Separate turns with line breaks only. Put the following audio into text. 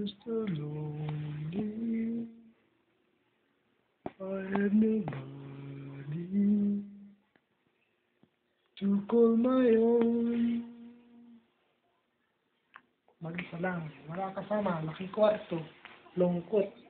just so lonely. I have nobody to call my own. Mag-isa lang, wala kasama, laki kwarto, lungkot.